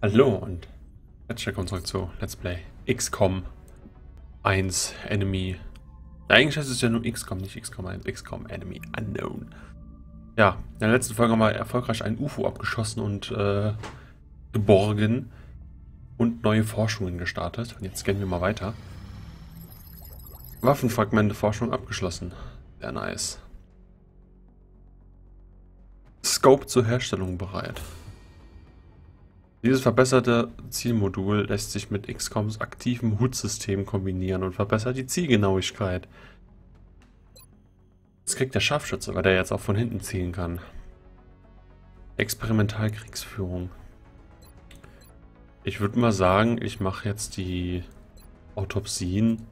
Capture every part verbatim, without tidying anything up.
Hallo und herzlich willkommen zurück zu Let's Play X COM eins Enemy. Na, eigentlich heißt es ja nur X COM, nicht X COM eins, X COM Enemy Unknown. Ja, in der letzten Folge haben wir erfolgreich ein U F O abgeschossen und äh, geborgen und neue Forschungen gestartet. Und jetzt gehen wir mal weiter. Waffenfragmente Forschung abgeschlossen. Sehr nice. Scope zur Herstellung bereit. Dieses verbesserte Zielmodul lässt sich mit X COMs aktivem H U D-System kombinieren und verbessert die Zielgenauigkeit. Das kriegt der Scharfschütze, weil der jetzt auch von hinten zielen kann. Experimentalkriegsführung. Ich würde mal sagen, ich mache jetzt die Autopsien,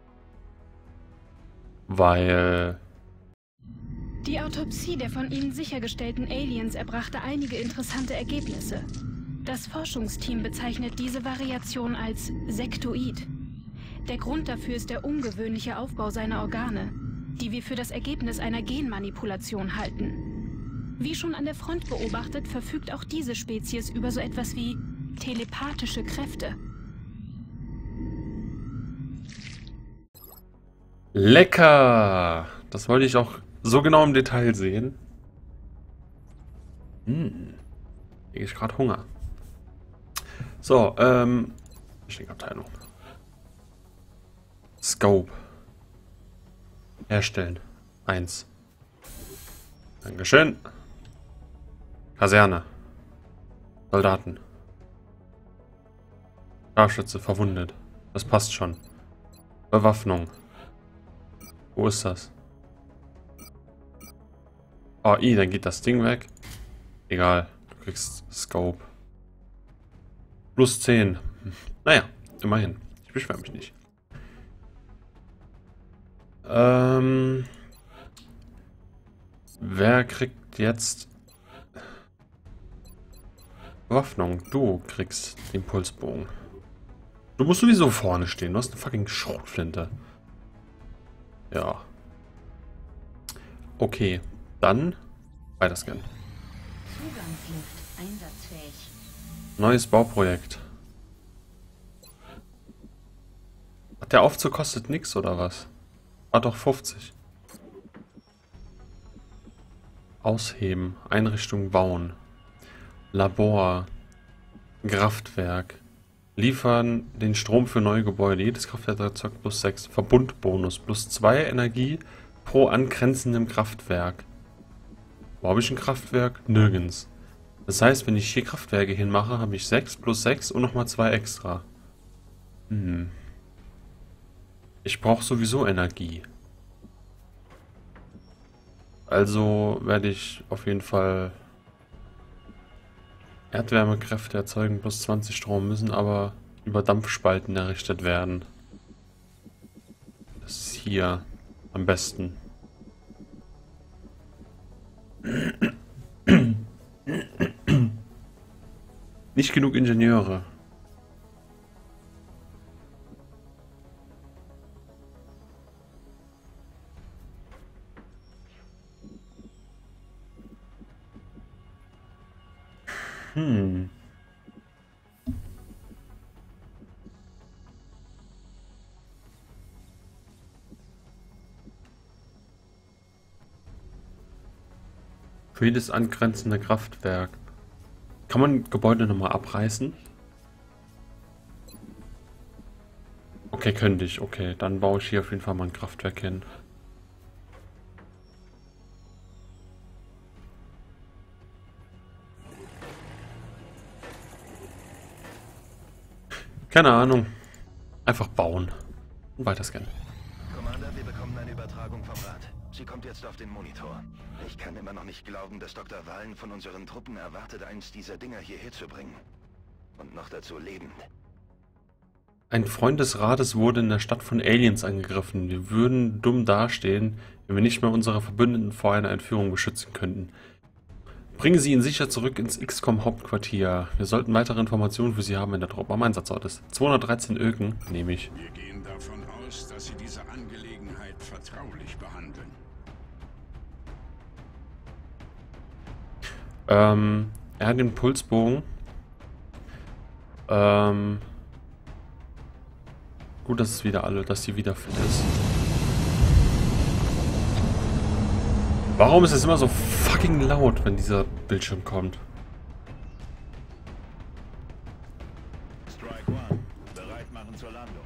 weil... Die Autopsie der von Ihnen sichergestellten Aliens erbrachte einige interessante Ergebnisse. Das Forschungsteam bezeichnet diese Variation als Sektoid. Der Grund dafür ist der ungewöhnliche Aufbau seiner Organe, die wir für das Ergebnis einer Genmanipulation halten. Wie schon an der Front beobachtet, verfügt auch diese Spezies über so etwas wie telepathische Kräfte. Lecker! Das wollte ich auch so genau im Detail sehen. Hm. Hier ist gerade Hunger. So, ähm... Abteilung. Scope. Herstellen. Eins. Dankeschön. Kaserne. Soldaten. Scharfschütze verwundet. Das passt schon. Bewaffnung. Wo ist das? Oh, I, dann geht das Ding weg. Egal. Du kriegst Scope. Plus zehn. Naja, immerhin. Ich beschwere mich nicht. Ähm... Wer kriegt jetzt... Bewaffnung? Du kriegst den Pulsbogen. Du musst sowieso vorne stehen. Du hast eine fucking Schrotflinte. Ja. Okay. Dann weiterscannen. Zugangslift einsatzfähig. Neues Bauprojekt. Hat der Aufzug kostet nix oder was? Ah doch, fünfzig. Ausheben. Einrichtung bauen. Labor. Kraftwerk. Liefern den Strom für neue Gebäude. Jedes Kraftwerk erzeugt plus sechs. Verbundbonus. Plus zwei Energie pro angrenzendem Kraftwerk. Wo habe ich ein Kraftwerk? Nirgends. Das heißt, wenn ich hier Kraftwerke hinmache, habe ich sechs plus sechs und nochmal zwei extra. Hm. Ich brauche sowieso Energie. Also werde ich auf jeden Fall Erdwärmekräfte erzeugen, plus zwanzig Strom, müssen aber über Dampfspalten errichtet werden. Das ist hier am besten. Nicht genug Ingenieure. Hm. Für jedes angrenzende Kraftwerk. Kann man Gebäude nochmal abreißen? Okay, könnte ich. Okay, dann baue ich hier auf jeden Fall mal ein Kraftwerk hin. Keine Ahnung. Einfach bauen. Und weiterscannen. Commander, wir bekommen eine Übertragung vom Rat. Sie kommt jetzt auf den Monitor. Ich kann immer noch nicht glauben, dass Doktor Valen von unseren Truppen erwartet, eins dieser Dinger hierher zu bringen. Und noch dazu lebend. Ein Freund des Rates wurde in der Stadt von Aliens angegriffen. Wir würden dumm dastehen, wenn wir nicht mehr unsere Verbündeten vor einer Entführung beschützen könnten. Bringen Sie ihn sicher zurück ins X COM-Hauptquartier. Wir sollten weitere Informationen für Sie haben, wenn der Trupp am Einsatzort ist. zweihundertdreizehn Öken, nehme ich. Wir gehen davon aus, dass Sie diese Angelegenheit vertraulich behandeln. Ähm, er hat den Pulsbogen. Ähm. Gut, dass es wieder alle, dass sie wieder fit ist. Warum ist es immer so fucking laut, wenn dieser Bildschirm kommt? Strike One, bereit machen zur Landung.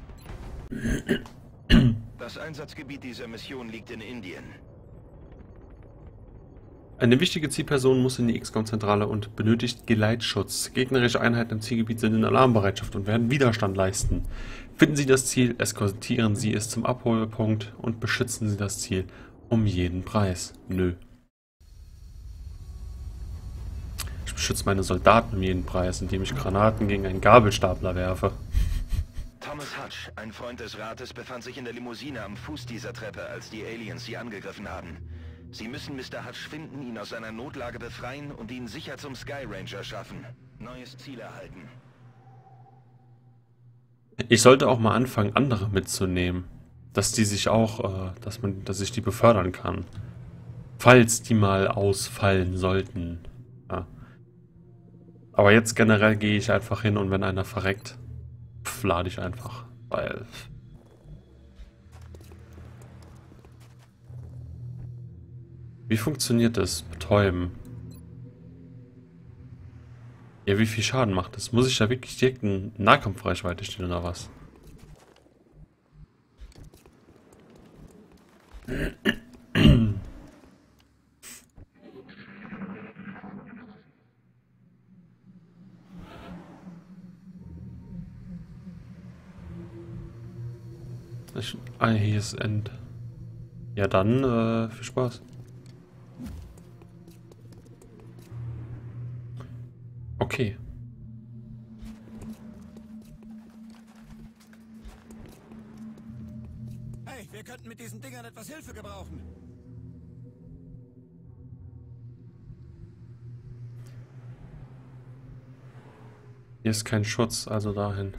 Das Einsatzgebiet dieser Mission liegt in Indien. Eine wichtige Zielperson muss in die X COM-Zentrale und benötigt Geleitschutz. Gegnerische Einheiten im Zielgebiet sind in Alarmbereitschaft und werden Widerstand leisten. Finden Sie das Ziel, eskortieren Sie es zum Abholpunkt und beschützen Sie das Ziel um jeden Preis. Nö. Ich beschütze meine Soldaten um jeden Preis, indem ich Granaten gegen einen Gabelstapler werfe. Thomas Hutch, ein Freund des Rates, befand sich in der Limousine am Fuß dieser Treppe, als die Aliens sie angegriffen haben. Sie müssen Mister Hutch finden, ihn aus seiner Notlage befreien und ihn sicher zum Sky Ranger schaffen. Neues Ziel erhalten. Ich sollte auch mal anfangen, andere mitzunehmen. Dass die sich auch, äh, dass man, dass ich die befördern kann. Falls die mal ausfallen sollten. Ja. Aber jetzt generell gehe ich einfach hin und wenn einer verreckt, pff, lade ich einfach. Weil... Wie funktioniert das? Betäuben. Ja, wie viel Schaden macht das? Muss ich da wirklich direkt in Nahkampfreichweite stehen oder was? Ich, ah, hier ist End. Ja, dann äh, viel Spaß. Okay. Hey, wir könnten mit diesen Dingern etwas Hilfe gebrauchen. Hier ist kein Schutz, also dahin.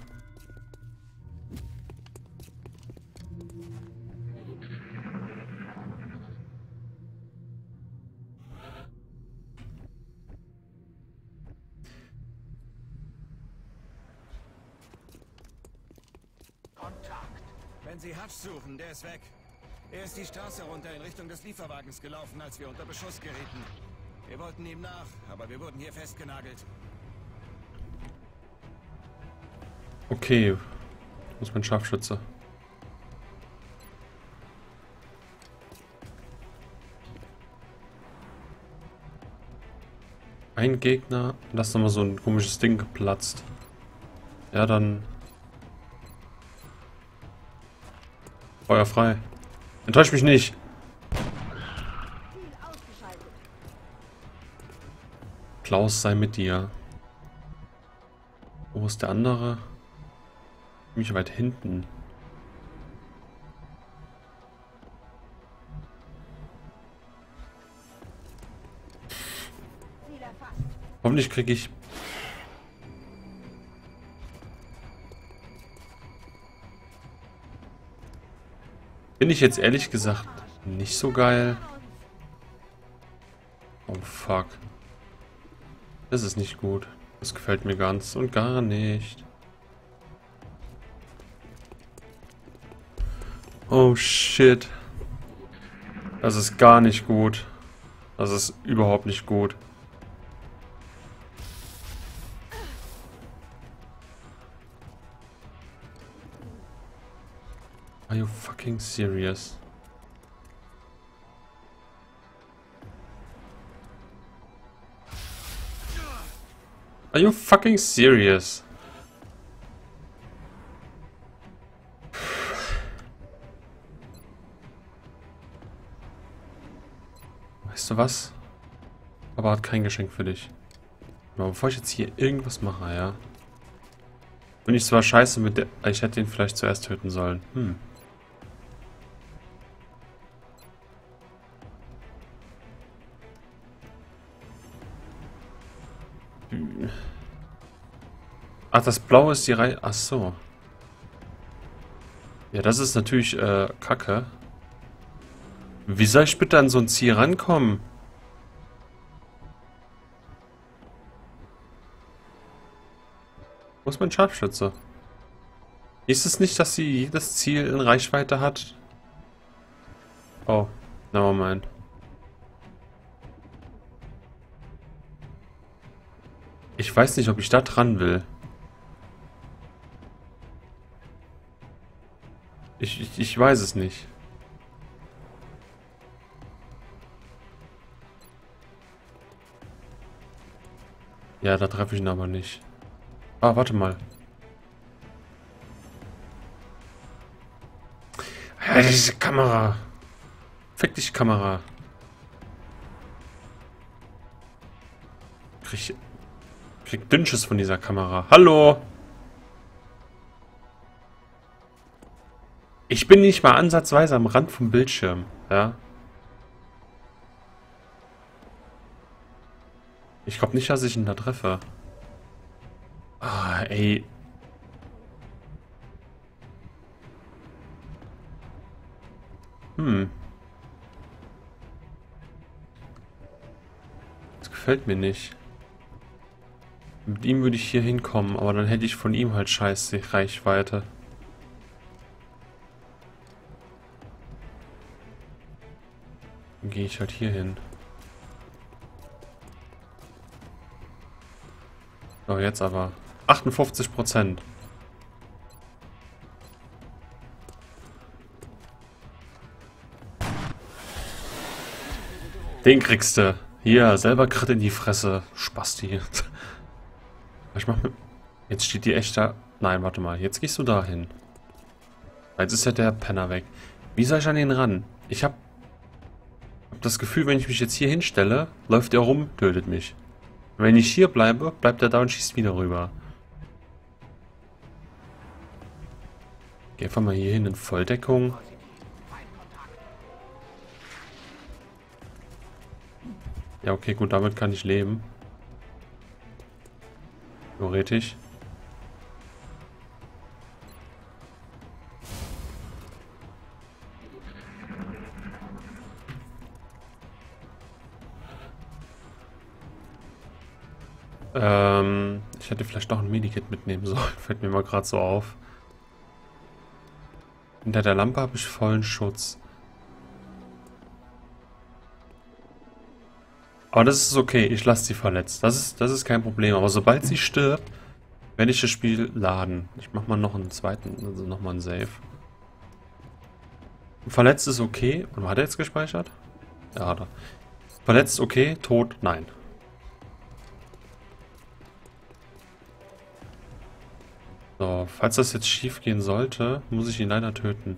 Wenn Sie Hutch suchen, der ist weg. Er ist die Straße runter in Richtung des Lieferwagens gelaufen, als wir unter Beschuss gerieten. Wir wollten ihm nach, aber wir wurden hier festgenagelt. Okay. Wo ist mein Scharfschütze? Ein Gegner. Da ist nochmal so ein komisches Ding geplatzt. Ja, dann... Feuer frei. Enttäusch mich nicht. Klaus, sei mit dir. Wo ist der andere? Mich weit hinten. Hoffentlich kriege ich... Bin ich jetzt ehrlich gesagt nicht so geil. Oh fuck. Das ist nicht gut. Das gefällt mir ganz und gar nicht. Oh shit. Das ist gar nicht gut. Das ist überhaupt nicht gut. Are you fucking serious? Are you fucking serious? Weißt du was? Aber hat kein Geschenk für dich. Aber bevor ich jetzt hier irgendwas mache, ja. Bin ich zwar scheiße mit der... Ich hätte ihn vielleicht zuerst töten sollen. Hm. Ach, das Blaue ist die Reihe... Ach so. Ja, das ist natürlich äh, Kacke. Wie soll ich bitte an so ein Ziel rankommen? Wo ist mein Scharfschütze? Ist es nicht, dass sie jedes Ziel in Reichweite hat? Oh, nevermind. Ich weiß nicht, ob ich da dran will. Ich, ich, ich weiß es nicht. Ja, da treffe ich ihn aber nicht. Ah, warte mal. Ja, diese Kamera. Fick dich, Kamera. Krieg, krieg Dünnschiss von dieser Kamera. Hallo! Ich bin nicht mal ansatzweise am Rand vom Bildschirm, ja? Ich glaube nicht, dass ich ihn da treffe. Ah, ey. Hm. Das gefällt mir nicht. Mit ihm würde ich hier hinkommen, aber dann hätte ich von ihm halt scheiße Reichweite. Dann gehe ich halt hier hin. So, jetzt aber. achtundfünfzig Prozent. Den kriegst du. Hier, selber Crit in die Fresse. Spasti. Ich mach mit... Jetzt steht die echt da... Nein, warte mal. Jetzt gehst du da hin. Jetzt ist ja der Penner weg. Wie soll ich an ihn ran? Ich hab... hab das Gefühl, wenn ich mich jetzt hier hinstelle, läuft er rum, tötet mich. Wenn ich hier bleibe, bleibt er da und schießt wieder rüber. Geh einfach mal hier hin in Volldeckung. Ja, okay, gut, damit kann ich leben. Theoretisch. Ähm, ich hätte vielleicht noch ein Medikit mitnehmen sollen. Fällt mir mal gerade so auf. Hinter der Lampe habe ich vollen Schutz. Aber das ist okay, ich lasse sie verletzt. Das ist, das ist kein Problem. Aber sobald sie stirbt, werde ich das Spiel laden. Ich mache mal noch einen zweiten, also nochmal einen Save. Verletzt ist okay. Und hat er jetzt gespeichert? Ja, hat er. Verletzt okay, tot nein. So, falls das jetzt schief gehen sollte, muss ich ihn leider töten.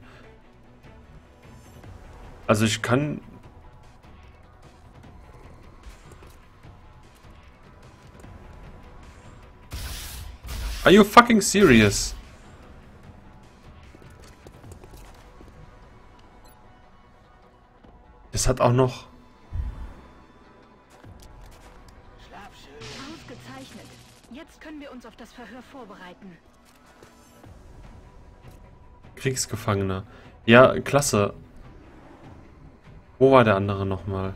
Also ich kann... Are you fucking serious? Das hat auch noch... Ausgezeichnet. Jetzt können wir uns auf das Verhör vorbereiten. Kriegsgefangener. Ja, klasse. Wo war der andere nochmal?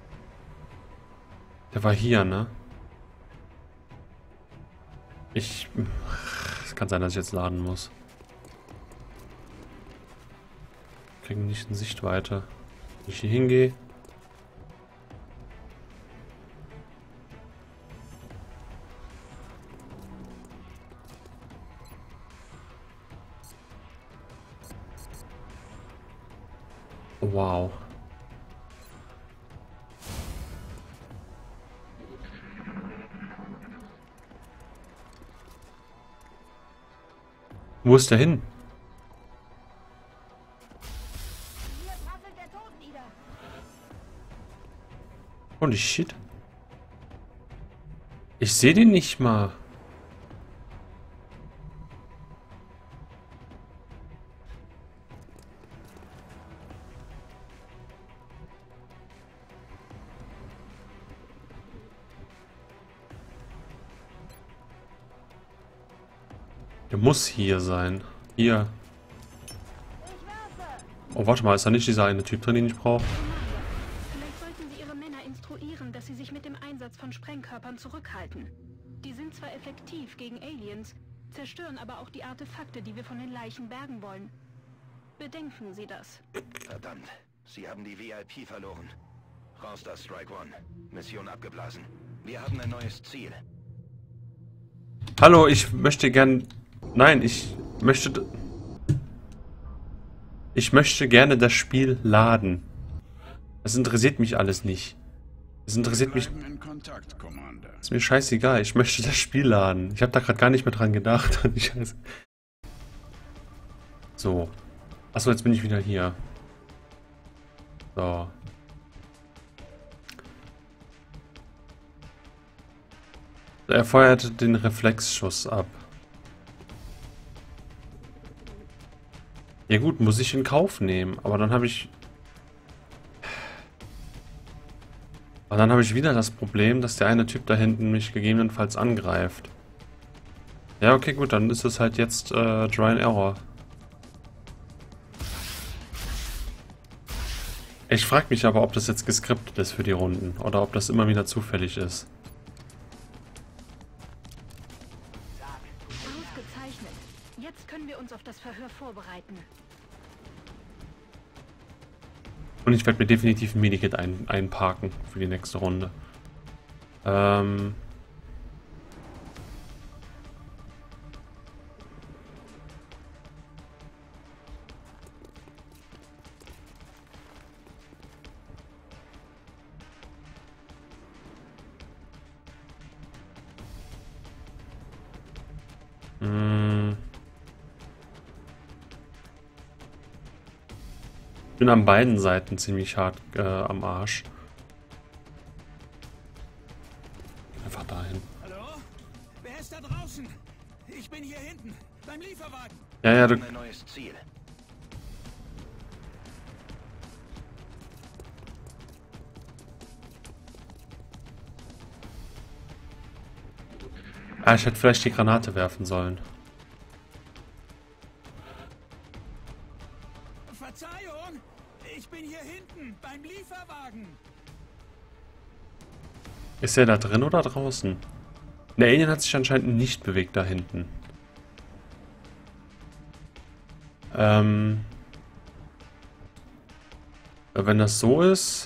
Der war hier, ne? Ich... Es kann sein, dass ich jetzt laden muss. Kriegen nicht in Sichtweite. Wenn ich hier hingehe. Wow. Wo ist der hin? Holy shit. Ich sehe den nicht mal. Der muss hier sein. Hier. Oh, warte mal, ist da nicht dieser eine Typ drin, den ich brauche? Vielleicht sollten Sie Ihre Männer instruieren, dass sie sich mit dem Einsatz von Sprengkörpern zurückhalten. Die sind zwar effektiv gegen Aliens, zerstören aber auch die Artefakte, die wir von den Leichen bergen wollen. Bedenken Sie das. Verdammt, Sie haben die V I P verloren. Raus da, Strike One. Mission abgeblasen. Wir haben ein neues Ziel. Hallo, ich möchte gern... Nein, ich möchte... Ich möchte gerne das Spiel laden. Das interessiert mich alles nicht. Es interessiert mich... In Kontakt, Commander. Ist mir scheißegal, ich möchte das Spiel laden. Ich habe da gerade gar nicht mehr dran gedacht. So. Achso, jetzt bin ich wieder hier. So. Er feuert den Reflexschuss ab. Ja gut, muss ich in Kauf nehmen. Aber dann habe ich... Aber dann habe ich wieder das Problem, dass der eine Typ da hinten mich gegebenenfalls angreift. Ja, okay, gut, dann ist es halt jetzt äh, Try and Error. Ich frage mich aber, ob das jetzt geskriptet ist für die Runden. Oder ob das immer wieder zufällig ist. Ausgezeichnet. Jetzt können wir uns auf das Verhör vorbereiten. Und ich werde mir definitiv ein Medikit ein, einparken für die nächste Runde. Ähm... Ich bin an beiden Seiten ziemlich hart äh, am Arsch. Einfach dahin. Hallo? Wer ist da draußen? Ich bin hier hinten, beim Lieferwagen. Ja, ja, du... Ein neues Ziel. Ah, ich hätte vielleicht die Granate werfen sollen. Verzeihung, ich bin hier hinten, beim Lieferwagen. Ist er da drin oder draußen? Der Alien hat sich anscheinend nicht bewegt da hinten. Ähm... Wenn das so ist...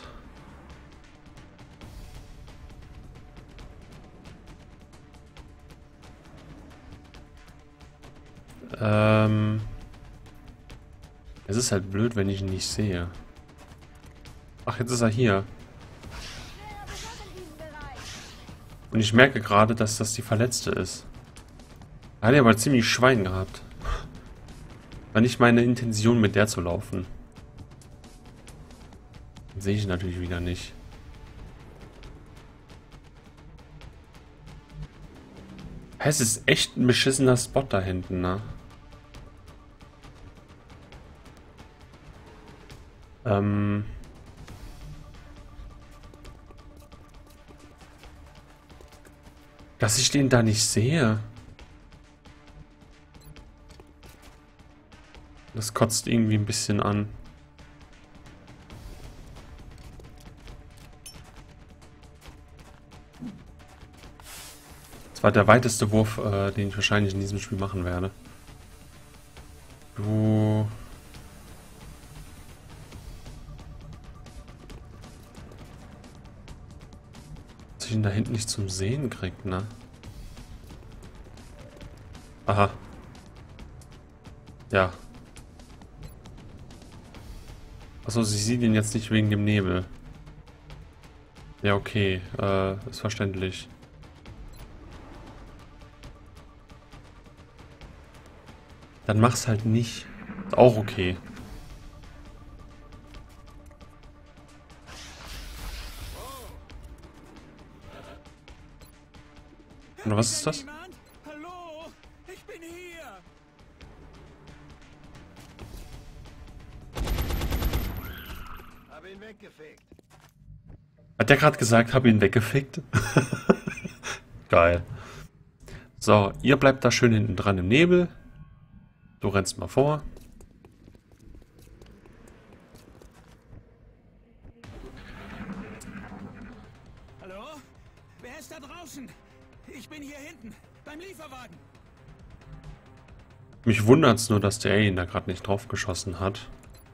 Ähm... Es ist halt blöd, wenn ich ihn nicht sehe. Ach, jetzt ist er hier. Und ich merke gerade, dass das die Verletzte ist. Er hat ja aber ziemlich Schwein gehabt. War nicht meine Intention, mit der zu laufen. Den sehe ich natürlich wieder nicht. Es ist echt ein beschissener Spot da hinten, ne? Ähm... Dass ich den da nicht sehe. Das kotzt irgendwie ein bisschen an. Das war der weiteste Wurf, äh, den ich wahrscheinlich in diesem Spiel machen werde. Du... Dass ich ihn da hinten nicht zum Sehen kriegt, ne? Aha. Ja. Achso, sie sieht ihn jetzt nicht wegen dem Nebel. Ja, okay. Äh, ist verständlich. Dann mach's halt nicht. Ist auch okay. Und was ist das? Hallo, ich bin hier. Hab ihn weggefegt. Hat der gerade gesagt, hab ihn weggefickt? Geil. So, ihr bleibt da schön hinten dran im Nebel. Du rennst mal vor. Hallo? Wer ist da draußen? Ich bin hier hinten, beim Lieferwagen. Mich wundert es nur, dass der Alien da gerade nicht drauf geschossen hat.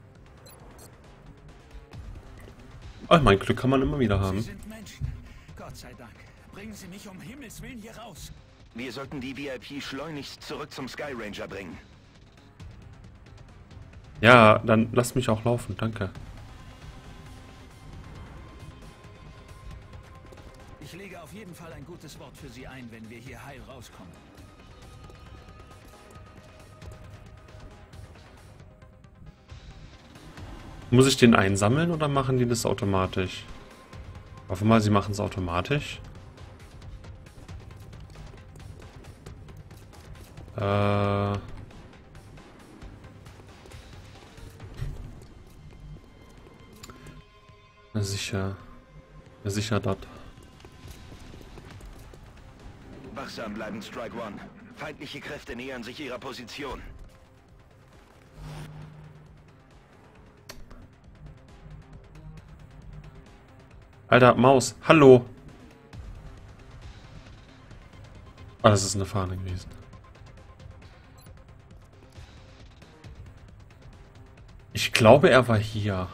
Oh, mein Glück kann man immer wieder haben. Sie sind Menschen. Gott sei Dank. Bringen Sie mich um Himmels Willen hier raus. Wir sollten die V I P schleunigst zurück zum Sky Ranger bringen. Ja, dann lass mich auch laufen, danke. Ich lege auf jeden Fall ein gutes Wort für Sie ein, wenn wir hier heil rauskommen. Muss ich den einsammeln oder machen die das automatisch? Ich hoffe mal, sie machen es automatisch. Äh... Na sicher. Na sicher dort. Wachsam bleiben, Strike One. Feindliche Kräfte nähern sich ihrer Position. Alter, Maus, hallo! Ah, das ist eine Fahne gewesen. Ich glaube, er war hier.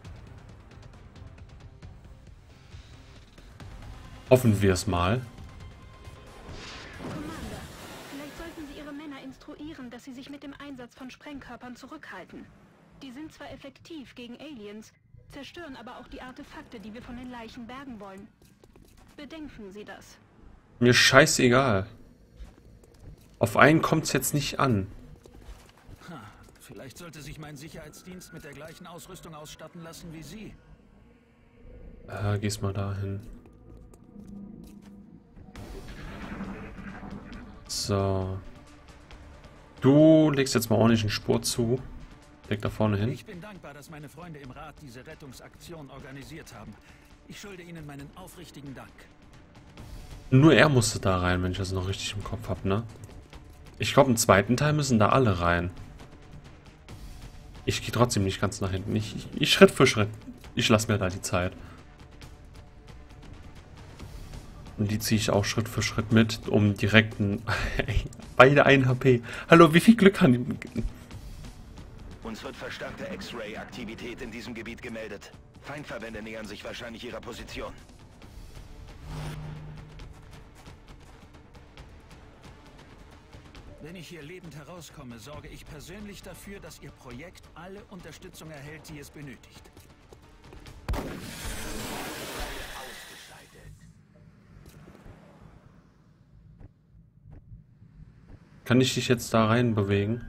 Hoffen wir es mal. Commander, vielleicht sollten Sie Ihre Männer instruieren, dass sie sich mit dem Einsatz von Sprengkörpern zurückhalten. Die sind zwar effektiv gegen Aliens, zerstören aber auch die Artefakte, die wir von den Leichen bergen wollen. Bedenken Sie das. Mir scheißegal. Auf einen kommt's jetzt nicht an. Ha, vielleicht sollte sich mein Sicherheitsdienst mit der gleichen Ausrüstung ausstatten lassen wie Sie. Äh, geh's mal dahin. So. Du legst jetzt mal ordentlich einen Spur zu. Leg da vorne hin. Ich bin dankbar, dass meine Freunde im Rat diese Rettungsaktion organisiert haben. Ich schulde ihnen meinen aufrichtigen Dank. Nur er musste da rein, wenn ich das noch richtig im Kopf habe, ne? Ich glaube, im zweiten Teil müssen da alle rein. Ich gehe trotzdem nicht ganz nach hinten. Ich, ich, ich Schritt für Schritt. Ich lasse mir da die Zeit. Und die ziehe ich auch Schritt für Schritt mit, um direkt ein, beide ein H P. Hallo, wie viel Glück kann ich... Uns wird verstärkte X-Ray-Aktivität in diesem Gebiet gemeldet. Feindverbände nähern sich wahrscheinlich ihrer Position. Wenn ich hier lebend herauskomme, sorge ich persönlich dafür, dass Ihr Projekt alle Unterstützung erhält, die es benötigt. Kann ich dich jetzt da rein bewegen?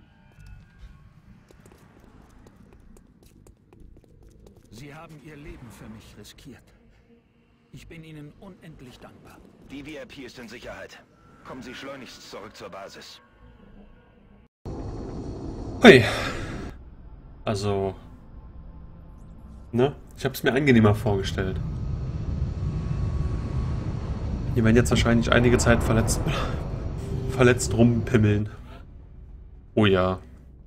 Sie haben Ihr Leben für mich riskiert. Ich bin Ihnen unendlich dankbar. Die V I P ist in Sicherheit. Kommen Sie schleunigst zurück zur Basis. Hui. Also... Ne? Ich habe es mir angenehmer vorgestellt. Die werden jetzt wahrscheinlich einige Zeit verletzt... verletzt rumpimmeln. Oh ja.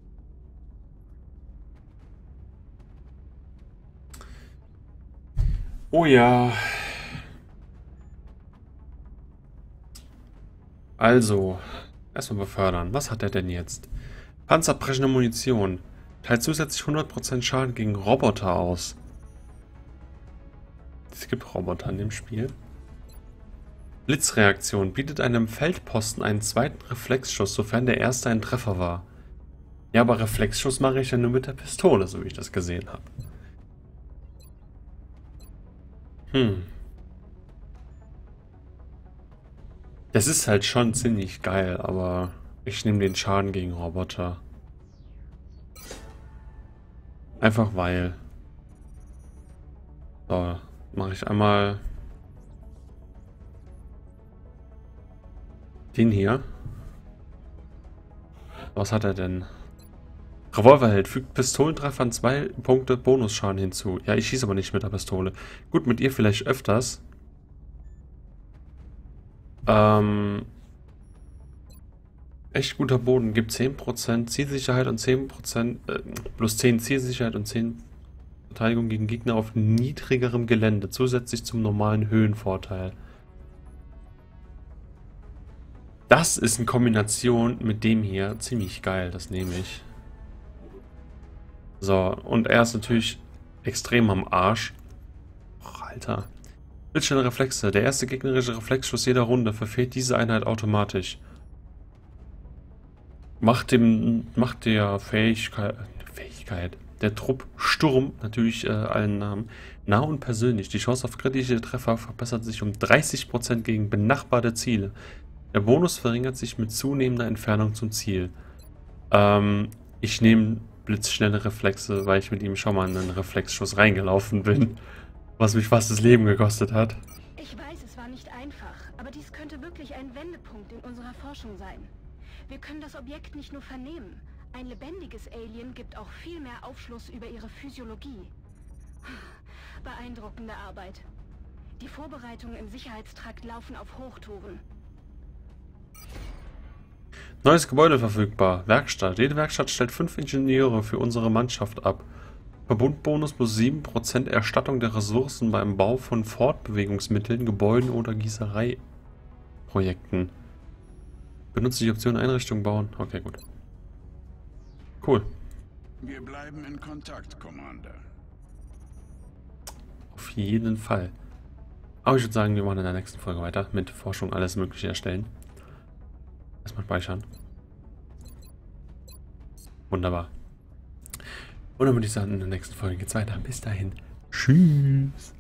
Oh ja. Also, erstmal befördern. Was hat er denn jetzt? Panzerbrechende Munition. Teilt zusätzlich hundert Prozent Schaden gegen Roboter aus. Es gibt Roboter in dem Spiel. Blitzreaktion. Bietet einem Feldposten einen zweiten Reflexschuss, sofern der erste ein Treffer war. Ja, aber Reflexschuss mache ich ja nur mit der Pistole, so wie ich das gesehen habe. Hm. Das ist halt schon ziemlich geil, aber ich nehme den Schaden gegen Roboter. Einfach weil. So, mache ich einmal den hier. Was hat er denn? Revolverheld fügt Pistolentreffern zwei Punkte Bonusschaden hinzu. Ja, ich schieße aber nicht mit der Pistole. Gut, mit ihr vielleicht öfters. Ähm, echt guter Boden gibt zehn Prozent Zielsicherheit und zehn Prozent, äh, plus zehn Zielsicherheit und zehn Verteidigung gegen Gegner auf niedrigerem Gelände, zusätzlich zum normalen Höhenvorteil. Das ist in Kombination mit dem hier ziemlich geil. Das nehme ich. So, und er ist natürlich extrem am Arsch. Och, Alter. Blitzschnelle Reflexe. Der erste gegnerische Reflexschuss jeder Runde verfehlt diese Einheit automatisch. Macht dem, macht der Fähigkeit, Fähigkeit, der Trupp Sturm, natürlich äh, allen Namen, nah und persönlich. Die Chance auf kritische Treffer verbessert sich um dreißig Prozent gegen benachbarte Ziele. Der Bonus verringert sich mit zunehmender Entfernung zum Ziel. Ähm, ich nehme blitzschnelle Reflexe, weil ich mit ihm schon mal in einen Reflexschuss reingelaufen bin, was mich fast das Leben gekostet hat. Ich weiß, es war nicht einfach, aber dies könnte wirklich ein Wendepunkt in unserer Forschung sein. Wir können das Objekt nicht nur vernehmen. Ein lebendiges Alien gibt auch viel mehr Aufschluss über ihre Physiologie. Beeindruckende Arbeit. Die Vorbereitungen im Sicherheitstrakt laufen auf Hochtouren. Neues Gebäude verfügbar. Werkstatt. Jede Werkstatt stellt fünf Ingenieure für unsere Mannschaft ab. Verbundbonus plus sieben Prozent Erstattung der Ressourcen beim Bau von Fortbewegungsmitteln, Gebäuden oder Gießereiprojekten. Benutze die Option Einrichtung bauen. Okay, gut. Cool. Wir bleiben in Kontakt, Commander. Auf jeden Fall. Aber ich würde sagen, wir machen in der nächsten Folge weiter mit Forschung, alles Mögliche erstellen. Erstmal speichern. Wunderbar. Und dann würde ich sagen, in der nächsten Folge geht's weiter. Bis dahin. Tschüss.